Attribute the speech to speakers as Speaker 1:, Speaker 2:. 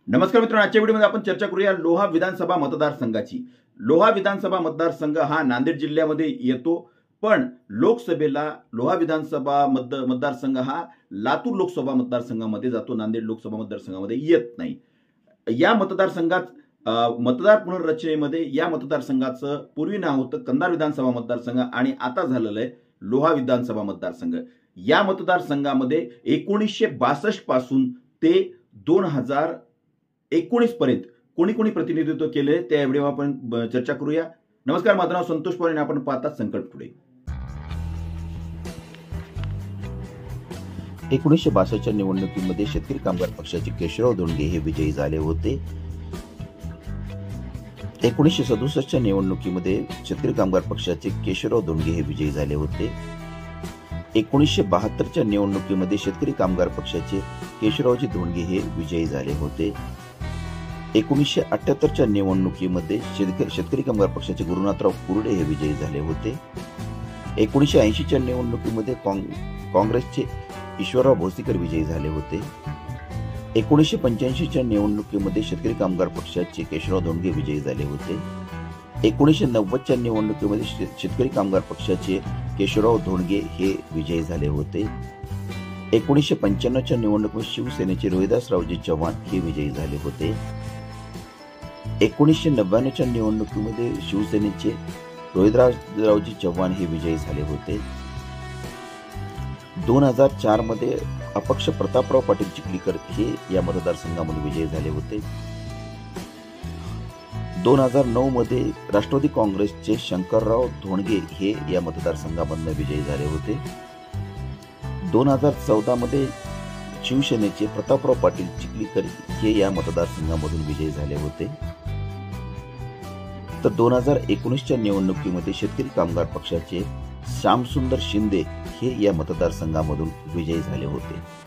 Speaker 1: नमस्कार मित्रांनो, आजच्या व्हिडिओमध्ये आपण चर्चा करूया लोहा विधानसभा मतदारसंघाची। लोहा विधानसभा मतदारसंघ हा नांदेड जिल्ह्यामध्ये येतो, पण लोकसभेला लोहा विधानसभा मतदारसंघ हा लातूर लोकसभा मतदारसंघामध्ये जातो, नांदेड लोकसभा मतदारसंघामध्ये येत नाही। या मतदारसंघात मतदार पुनर्रचनेमध्ये या मतदारसंघाचं पूर्वी नाव होतं कंधार विधानसभा मतदारसंघ आणि आता झालेलं आहे लोहा विधानसभा मतदारसंघ। या मतदारसंघामध्ये 1962 पासून ते 2019 पर्यंत कोणी कोणी प्रतिनिधित्व केले त्या व्हिडिओ आपण चर्चा करूया। नमस्कार, माझं नाव संतोष पवार आणि आपण पाहतात संकल्प टुडे।
Speaker 2: 1962च्या निवडणुकीमध्ये शेतकरी कामगार पक्षाचे केशवराव धोंडगे हे विजयी झाले होते। 1967च्या निवडणुकीमध्ये शेतकरी कामगार पक्षाचे केशवराव धोंडगे हे विजयी झाले होते। 1972च्या निवडणुकीमध्ये शेतकरी कामगार पक्षाचे केशवरावजी धोंडगे हे विजयी झाले होते। 1978च्या निवडणुकीमध्ये शेतकरी कामगार पक्षाचे गुरुनाथराव कुर्डे हे विजयी झाले होते। 1980च्या निवडणुकीमध्ये काँग्रेसचे ईश्वरराव भोसीकर विजयी झाले होते। 1985च्या निवडणुकीमध्ये शेतकरी कामगार पक्षाचे केशवराव धोंडगे विजयी झाले होते। 1990च्या निवडणुकीमध्ये शेतकरी कामगार पक्षाचे केशवराव धोंडगे हे विजयी झाले होते। 1995च्या निवडणुकीमध्ये शिवसेनेचे रोहिदासरावजी चव्हाण हे विजयी झाले होते। 1999च्या निवडणुकीमध्ये शिवसेनेचे रोहिदासरावजी चव्हाण हे विजयी झाले होते। 2004 मध्ये अपक्ष प्रतापराव पाटील चिखलीकर हे या मतदारसंघामध्ये विजयी झाले होते। 2009 मध्ये राष्ट्रवादी काँग्रेसचे शंकरराव धोंडगे हे या मतदारसंघामधून विजयी झाले होते। 2014 मध्ये शिवसेनेचे प्रतापराव पाटील चिखलीकर हे या मतदारसंघामधून विजयी झाले होते। तर 2019च्या निवडणुकीमध्ये शेतकरी कामगार पक्षाचे श्यामसुंदर शिंदे हे या मतदारसंघामधून विजयी झाले होते।